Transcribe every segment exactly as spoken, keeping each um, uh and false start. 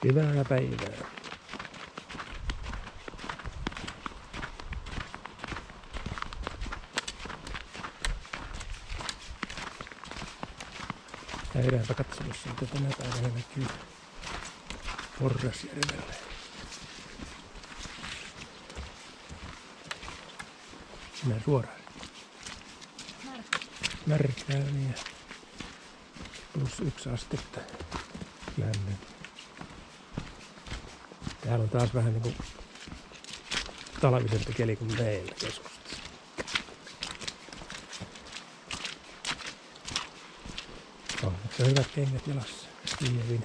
Hyvää päivää. Käydäänpä katsomassa, mitä tänä päivänä näkyy Porrasjärvellä. Mennään suoraan. Märkää niin ja plus yksi astetta lämmön. Täällä on taas vähän niinku talvisempi keli kuin meillä keskustassa. Onneksi on hyvät kengät jalassa. Lievin.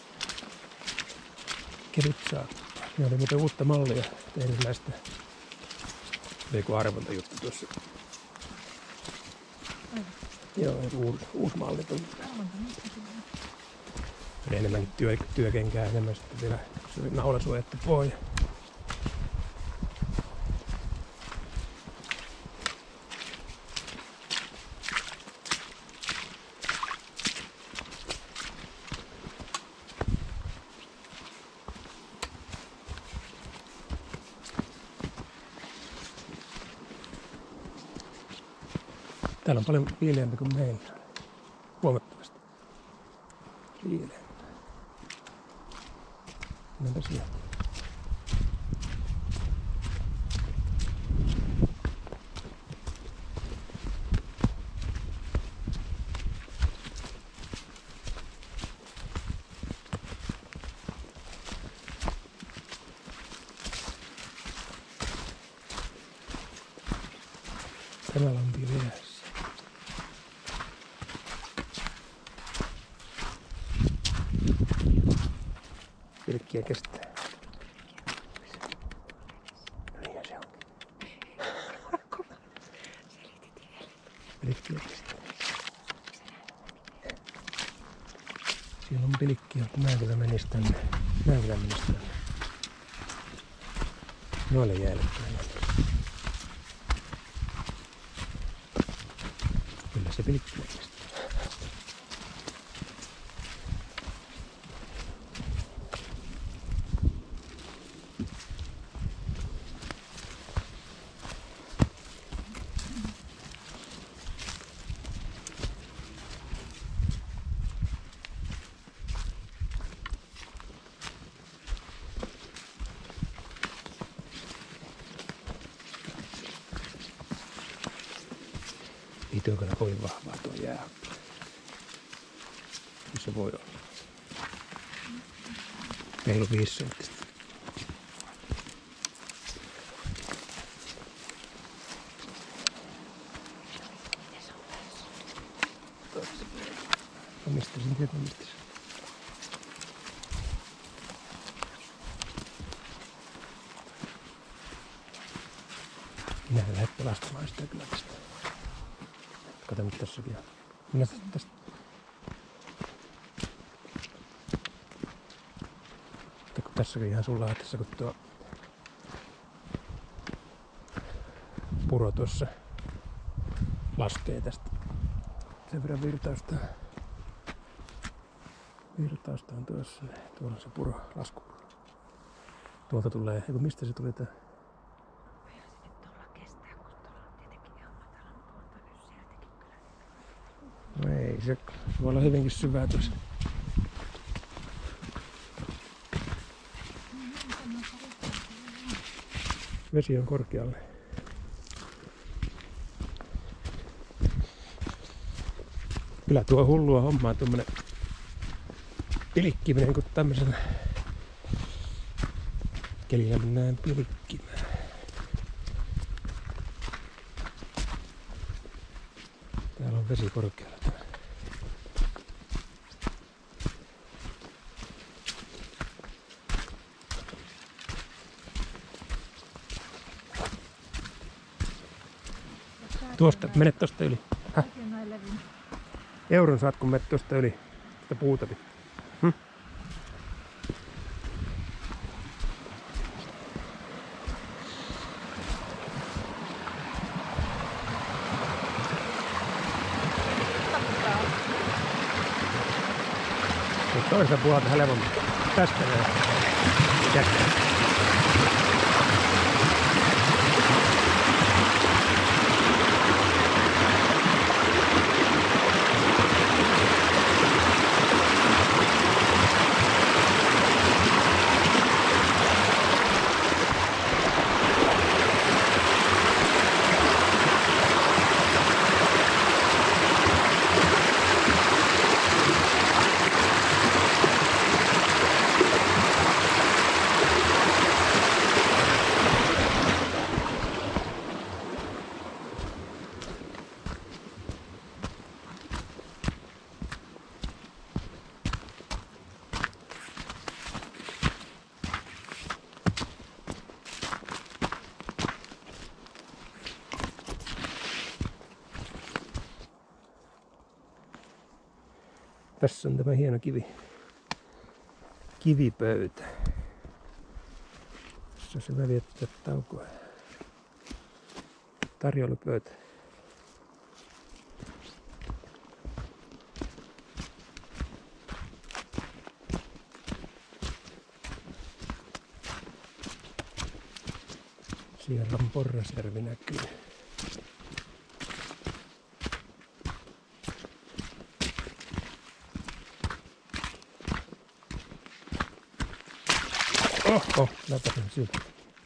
Kevyt saappa. Ne oli muuten uutta mallia tehnyt näistä. Oli joku arvontajuttu tuossa. Joo, uusi, uusi malli tuli. Oli enemmänkin työ, työkenkää, enemmän sitten vielä naulasuojattu pohja. Täällä on paljon viileämpi kuin meillä. Huomattavasti viileämpi. Mennäänpä siellä. Tämä lampi on jäässä. Pilkkiä kestää. Niin se onkin. Pilkkiä kestää. Siellä on pilkkiä, kun mä kyllä menis tänne. Mä kyllä menis tänne. Noille jäille tänne. Kyllä se pilkkiä kestää. Ei tuo kyllä kovin vahvaa tuo jää. Se voi olla. Reilu viisi senttistä. No mistä sen tietää mistä se? Minä en lähde pelastamaan sitä kyllä tästä. Kato nyt tässäkin on. Minä tästä. Kun tässäkin ihan sulla tässä kun tuo puro tuossa laskee tästä. Sen verran virtausta. Virtausta on tuossa. Tuolla on se puro, laskupuro. Tuolta tulee, eiku mistä se tuli tää? No ei, se voi olla hyvinkin syvää tuossa. Vesi on korkealle. Kyllä tuo hullua hommaa tuommoinen pilkkiminen, kun tämmöisellä kelillä mennään pilkkimään. Täällä on vesi korkealla. Tuosta, mene tosta yli. Häh? Euron saat, kun menet tosta yli. Tätä puuta pitää. Hm? Mutta toista puolta helpommin. Tästä näin. Jättää. Tässä on tämä hieno kivi. Kivipöytä. Tässä on hyvä viettää taukoa. Tarjoilupöytä. Siellä on Porrasjärvi näkyy. Oho, läpäsin siltä.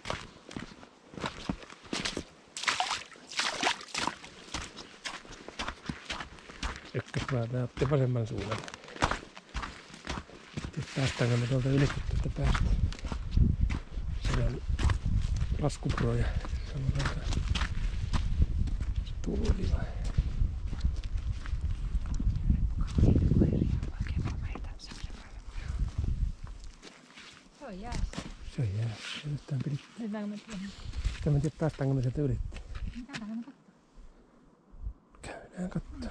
Ykköspäätä otti vasemman suunnan. Sitten päästäänkö me tuolta yli, kun tästä päästä. Siellä on laskuproja. Sanotaan tuuliva. Se on jäässä. Se on jäässä. Nyt tämän pidi. Mennäänkö me tuohon? Sitten mä tiedä, päästäänkö me sieltä yli. Käydäänkö me katsomaan? Käydään katsomaan.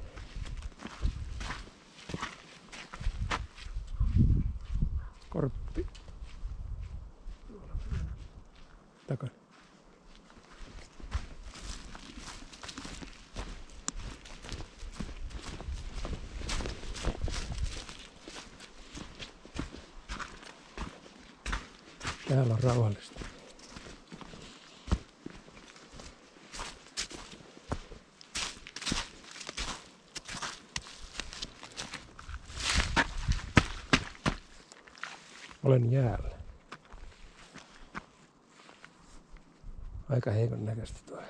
Korppi. Takana. Täällä on rauhallista. Olen jäällä. Aika heikon näköistä tuo.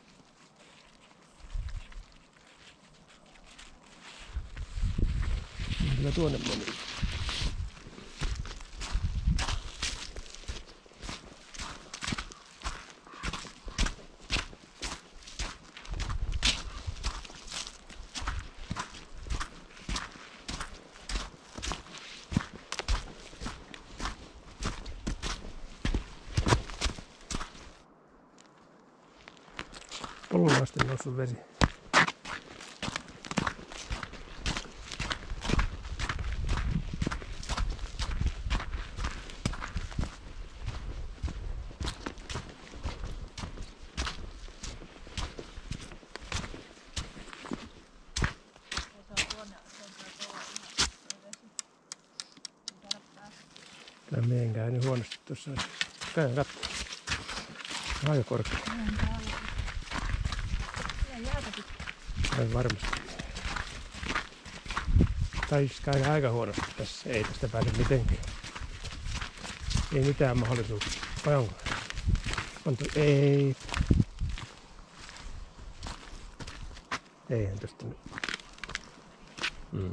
Kyllä tuonne meni. Polluun asti noussut vesi. Kyllä meidän käy niin huonosti tuossa. Käydään katsomaan. Aika korkea. Ei varmasti. Taisi käydä aika huonosti tässä. Ei tästä pääse mitenkään. Ei mitään mahdollisuuksia. Vai onko? On to... Ei. Eihän tästä nyt. Mm.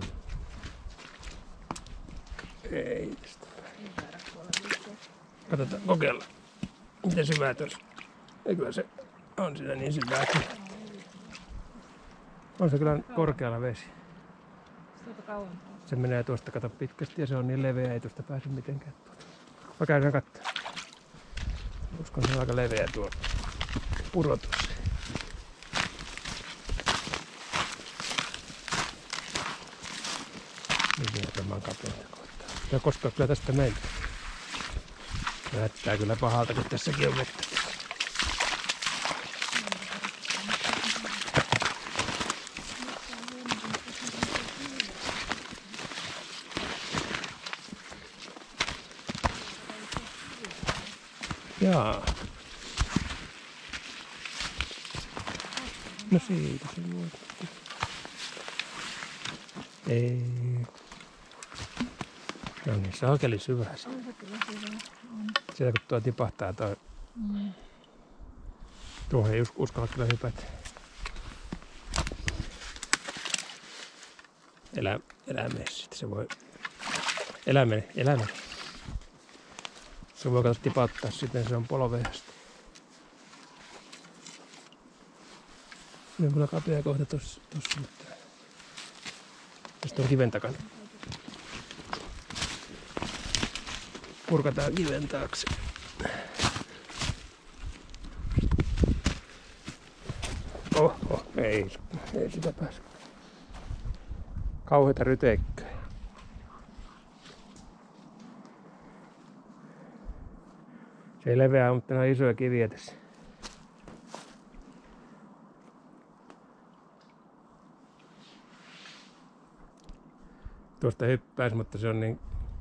Ei tästä. Katsotaan, kokeillaan. Miten syvää tuossa? Ei kyllä se on sitä niin syvääkin. On se kyllä korkealla vesi. Se menee tuosta kato pitkästi ja se on niin leveä, ei tuosta pääse mitenkään tuota. Mä käydään katsomaan. Uskon se on aika leveä tuo pudotus. Niin varmaan kapeita kohtaa. Ja koska kyllä tästä mennä. Näyttää kyllä pahalta, kun tässäkin on vettä. Jaa. No siitä se voi. Ei. Se on niin saakeli syvä se. On se kyllä hyvä. On. Siellä kun tuo tipahtaa toi. Mm. Tuohon ei us- uskalla kyllä hypätä. Elä, eläimessä se voi. Eläimeen, eläimeen. Se voi katsoa tipahtaa sitten, se on polveasti. Se on kyllä kapea kohta tossa, tossa mutta tästä on kiven takana. Purkataan kiven taakse. Oho, ei, ei sitä pääse. Kauheita ryteikkää. Se ei leveää, mutta nämä on isoja kiviä tässä. Tuosta hyppäisi, mutta se on niin...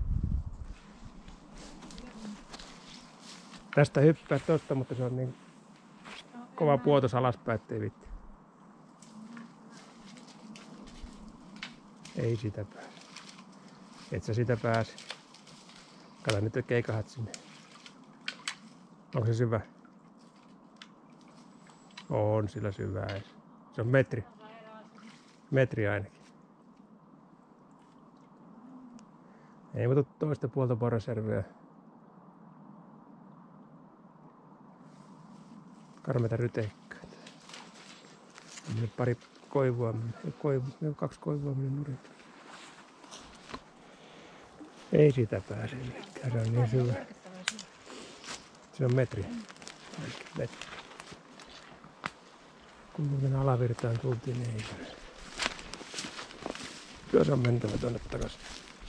Tästä hyppää tosta, mutta se on niin kova puotos alaspäin, ettei vitti. Ei sitä pääse. Et sä sitä pääse. Kato nyt keikahat sinne. Onko se syvä? On sillä syvää. Se on metri. Metri ainakin. Ei muuta toista puolta Porraserveä. Karmeita ryteikköitä. Nyt pari koivua, koivu, kaksi koivua minun nurin. Ei sitä pääse millekään, se on niin syvä. Se on metri. metri. Kun muuten alavirtaan tultiin, niin ei pääse. Kyllä se on mentävä tuonne takaisin.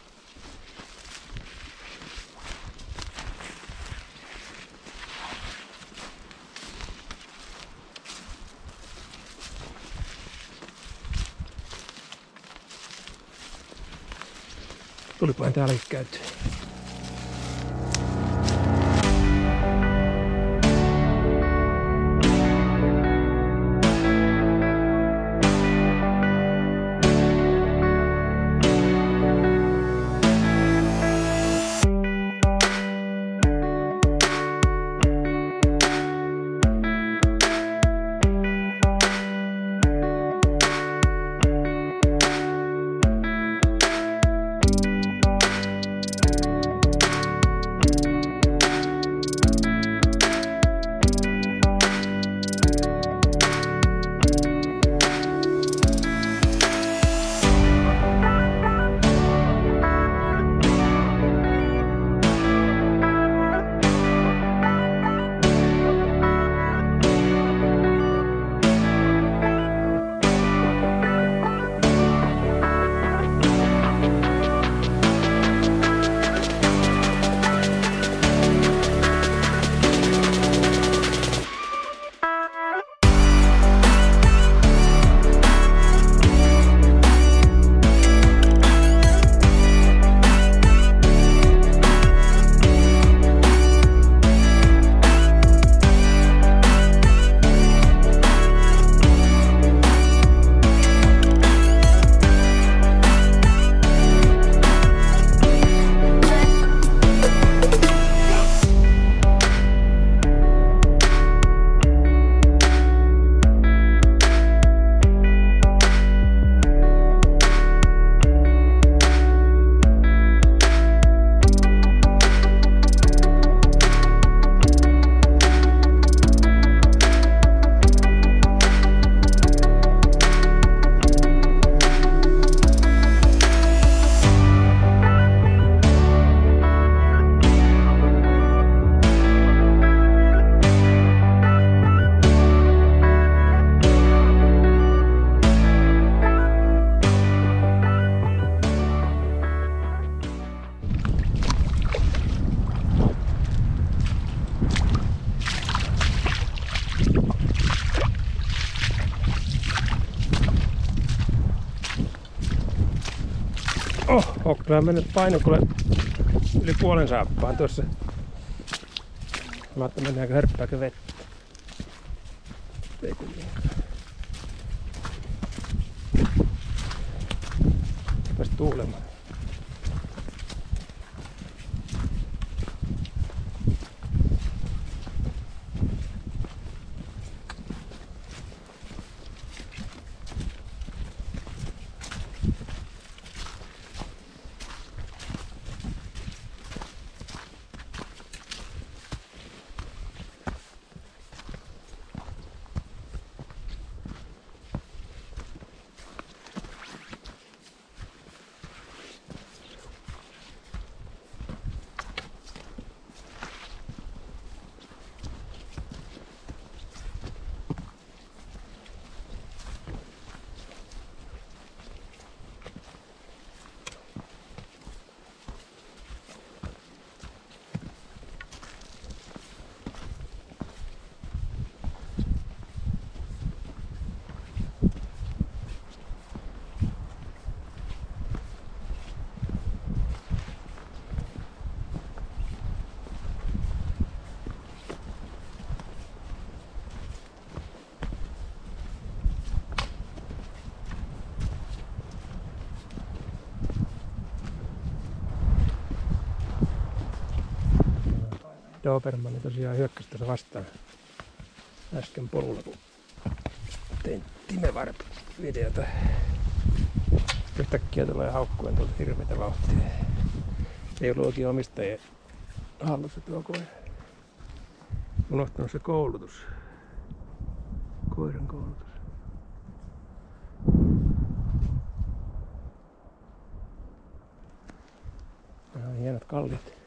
Tulipahan täälläkin käytyä. Oh, on kyllä mennyt paino kuule yli puolen saappaan tuossa. Mä ajattelin, mennäänkö hörppääkö vettä. Ei kumminkaan. Rupesi tuulemaan. Dobermanni tosiaan hyökkäsi tuossa vastaan äsken polulla, kun tein Timevarp-videota. Yhtäkkiä tulee haukkuen tuolta hirveitä vauhtia. Ei ollut oikein omistajien hallussa tuo koira. Unohtanut se koulutus. Koiran koulutus. Nämä on hienot kalliot.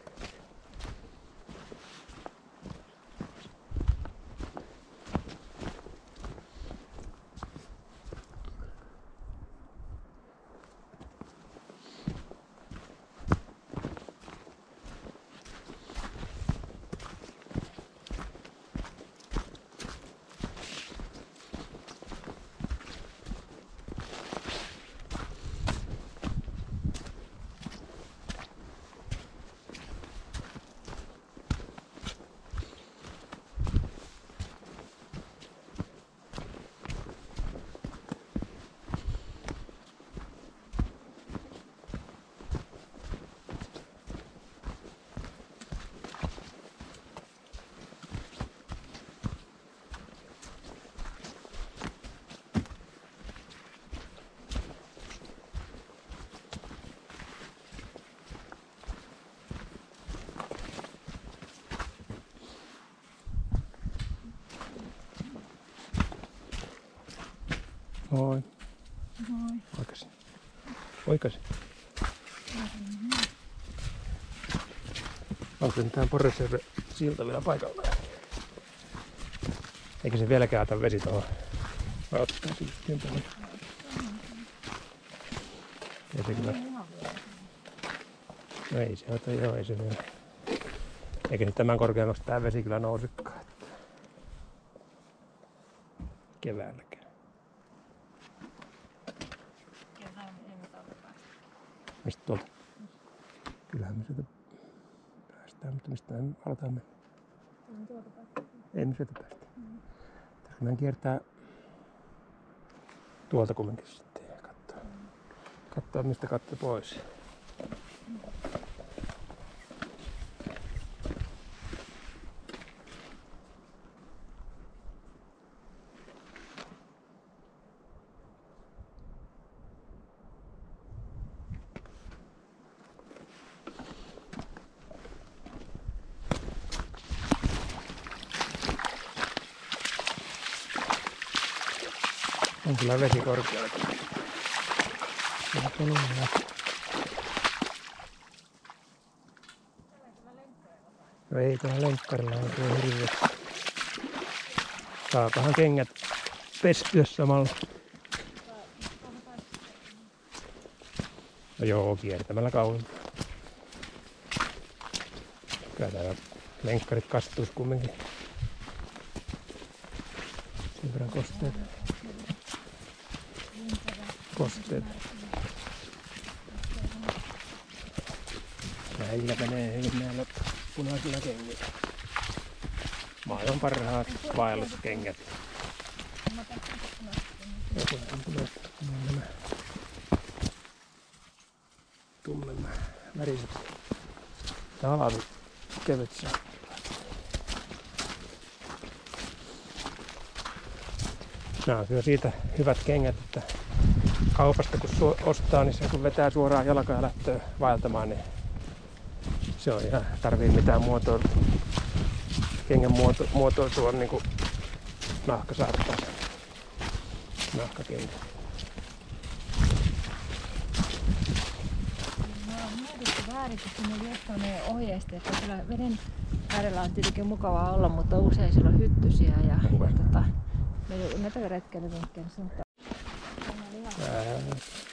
Moi. Moi. Oikaisin. Oikaisin. Onko se mitään Porresjärven silta vielä paikalla? Eikä se vieläkään ota vesi tuohon? Vai ottaa se just ympäri? Ei se kyllä. No ei se ota, joo, ei se vielä. Eikä nyt tämän korkeammaksi tää vesi kyllä nousikaan. Keväälläkään. Mistä tuolta? Kyllähän me sieltä päästään, mutta mistä me aletaan mennä? Ei me sieltä päästä. Mm. Tässä meidän kiertää tuolta kumminkin sitten ja katsoa, mm. katsoa mistä katso pois. Mm. On kyllä vesi korkealla. No ei tuolla lenkkarilla on tuo hirveä. Saatahan kengät pestyä samalla. No joo, kiertämällä kauempaa. Kyllä täällä lenkkarit kastuis kumminkin. Sen verran kosteet. Kosteet. Näillä menee hyvin näillä punaisilla kengillä. Maailman parhaat vaelluskengät. Mä tässä Ja kun on tulee nämä tummen väriset talvikevyt sakkilat. Nämä on kyllä siitä hyvät kengät, että kaupasta kun ostaa, niin se kun vetää suoraan jalkaa ja lähtee vaeltamaan, niin se on ihan, tarvii mitään muotoa, kengän muoto, muotoiltua niin kuin nahka saattaa sen. Nahkakengä. Mä oon mietitty väärin, kun siinä oli jostain meidän ohjeista, että kyllä veden äärellä on tietenkin mukavaa olla, mutta usein siellä on hyttysiä ja, ja tota, meillä on näitä retkeilyvinkkejä, niin sanotaan. Ää.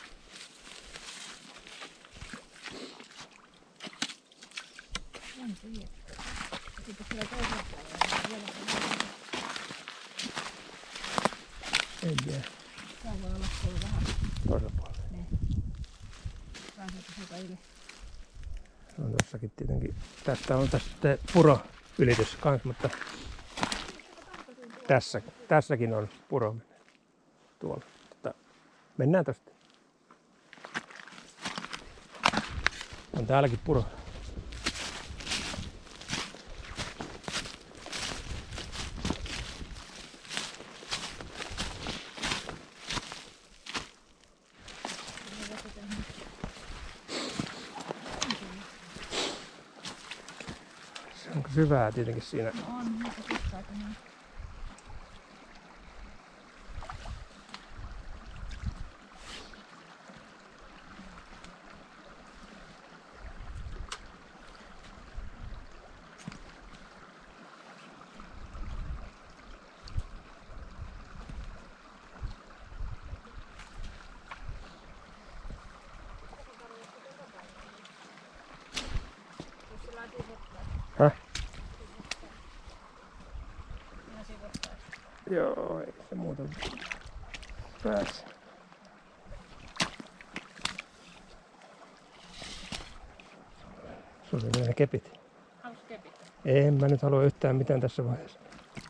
On siihen. Sitten siellä toisella puolella on vielä En tiedä. tää voi olla siellä vähän. Toisella puolella. Niin. Pääseekö sieltä yli? On tossakin tietenkin. Tästä on tästä puroylitys kans, mutta tässä, tässäkin on puro tuolla. Tota, mennään tosta. On täälläkin puro. Onko syvää tietenkin siinä? No on, mutta pitääkö näin? Häh? Joo, ei se muuta pääse. Sulla on ne kepit. Haluais kepit? En mä nyt halua yhtään mitään tässä vaiheessa.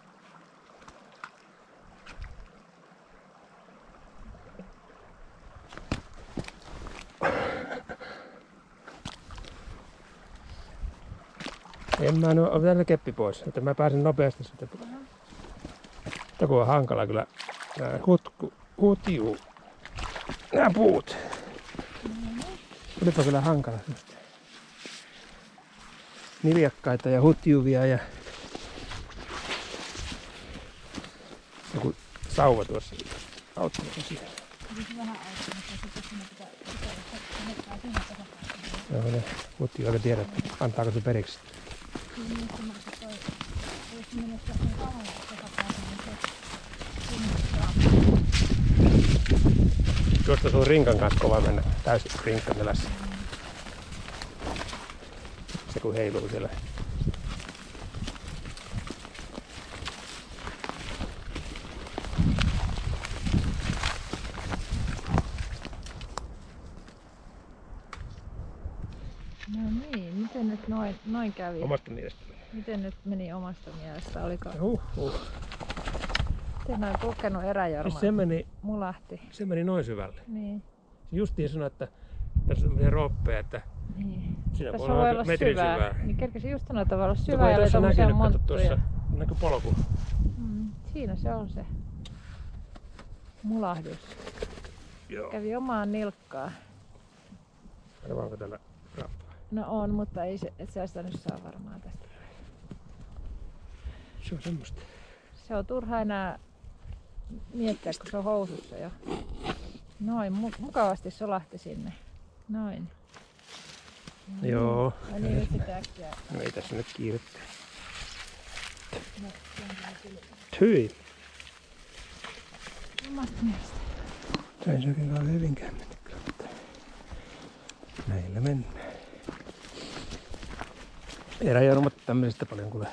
En mä nyt ole täällä keppi pois, että mä pääsen nopeasti sitten. Mutta kun on hankala kyllä nää hutku, hutjuu, nää puut. Olipa kyllä hankala semmoista. Niljakkaita ja hutjuvia ja joku sauva tuossa auttamassa siihen. Olisi vähän auttamassa, sitten sinne pitää pitää sinne tasapainoon. Joo, ne hutjuu aika tiedä, antaako se periksi. Niin, niin, että toi, jos menee sen kauan tasapainoon, niin se sinne. Tuosta sun rinkan kanssa kova mennä täysin rinkkanelässä. Se kun heiluu siellä. No niin, miten nyt noin, noin kävi? Omasta mielestäni. Miten nyt meni omasta mielestä? Oliko Huh, huh. miten noin kokenut eräjorma Se meni, mulahti? se meni noin syvälle. Niin. Se justiin sanoi, että tässä on sellaisia rooppeja, että Niin. siinä Tässä voi voi olla olla metrin syvää. syvää. Niin kerkesin just sanoa, että voi olla Mutta kun syvää ei ja tuossa tommosia näkynyt, kato monttuja. tuossa näkyy polku. Mm, siinä se on se mulahdus. Joo. Kävi omaan nilkkaan. Arvaanko täällä rappaa? No on, mutta ei se, et sä sitä nyt saa varmaan tästä. Se on semmoista. Se on turha enää miettiä, kun se on housussa jo. Noin, mu- mukavasti solahti sinne. Noin. No Joo. niin, no niin nyt sitä äkkiä. No ei tässä nyt kiirettä. No, kyllä. Hyi. Omasta mielestä. Se ei se oikein hyvinkään mennyt kyllä, mutta näillä mennään. Eräjormat tämmöisistä paljon kuule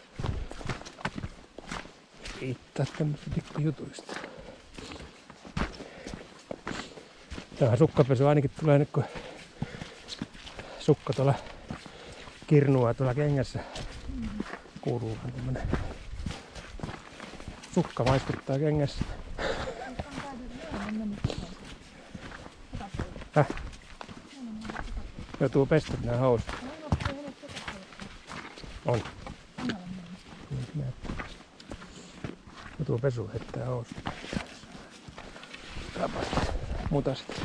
riittää tämmöisistä pikkujutuista. Tämähän sukkapesu ainakin tulee nyt kun sukka tuolla kirnua tuolla kengässä. Kuuluu vähän tämmönen Sukka maiskuttaa kengässä. Häh? Joutuu pestä nää housut. On. Joutuu pesuun heittää housut. Mutasit.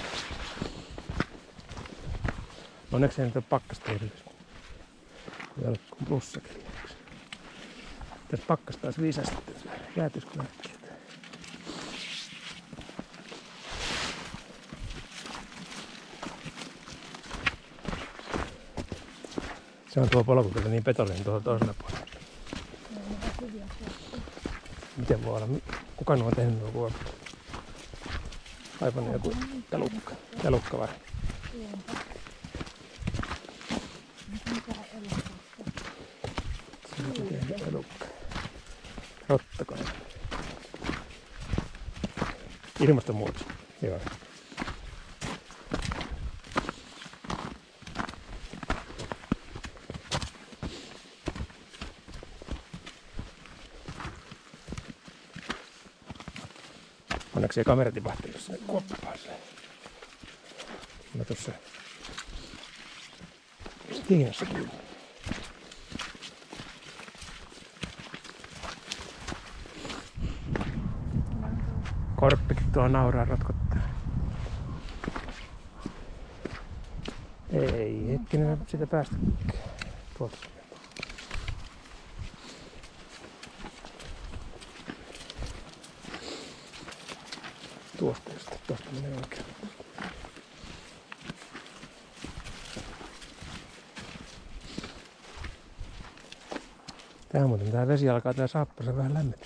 Onneksi ei nyt ole pakkasta hirveästi. Ei ole kuin plussakeli. Tässä pakkas taas viisasti. Jäätyisikö näkkiä? Se on tuo polku kyllä niin petollinen tuolla toisella puolella. Miten voi olla? Kuka nuo on tehnyt nuo kuopit? Aivan joku elukka. Elukka vai? Elukka. Rottakone. Ilmastonmuutos. Joo. Onneksi ei kamera tipahtanut sinne kuoppaan. Mä tuossa Kiinassa kiinni. Korppikin tuolla nauraa rotkottaa. Ei hetkinen sitä päästä tuolta. Tuosta ja sitten tuosta menee oikein. Tää muuten tää vesi alkaa tää saappassa vähän lämmetä.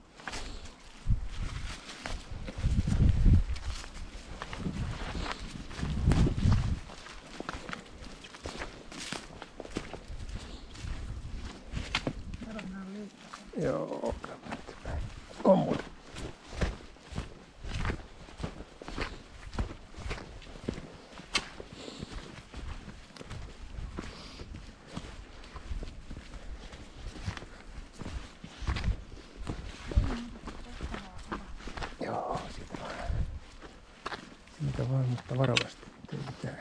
Joo, on muuten. Joo, siitä vaan. Siitä vaan, mutta varovasti. Ei mitään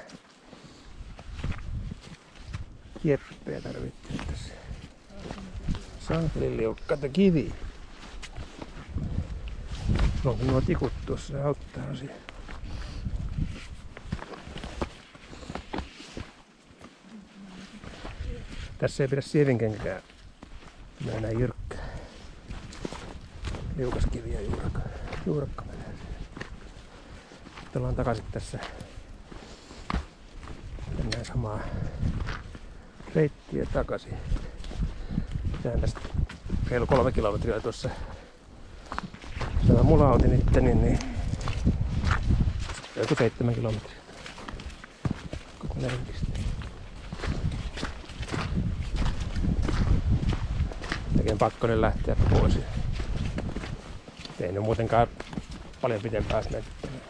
kieppeä tarvittiin tässä. Sankeliliukkaita kiviä. No, nuo tikut tuossa auttaa asiaa. Tässä ei pidä sievinkenkään. Mä näin jyrkkä. Liukas kivi ja juurakka. Juurakka menee siihen. Tullaan takaisin tässä. Mennään samaa reittiä takaisin. Tään tästä reilu kolme kilometriä tuossa. Tämä mulautin itteni, niin joku seitsemän kilometriä. Koko lenkistä. Tekee pakkonen lähteä pois. Ei ne muutenkaan paljon pitempään mennä.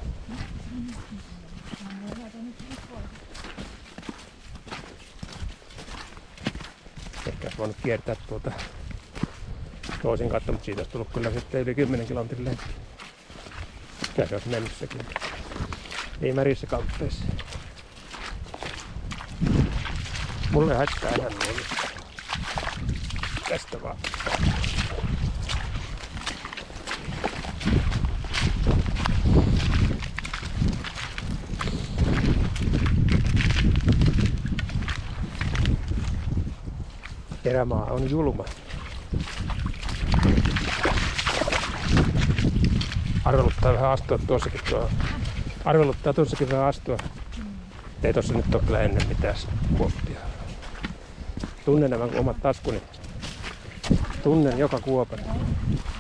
Ehkä olisi voinut kiertää tuolta toisin katsoa, mutta siitä olisi tullut kyllä sitten yli kymmenen kilometrin lenkki. Kyllä se olisi mennyt sekin. Ei märissä kauppeissa. Mulle haittaa ihan noin. Tästä vaan. Erämaa on julma. Arveluttaa vähän astua tuossakin tuo. Arveluttaa tuossakin vähän astua. Ei tossa nyt ole kyllä ennen mitään kuoppia. Tunnen nämä omat taskuni. Tunnen joka kuopan.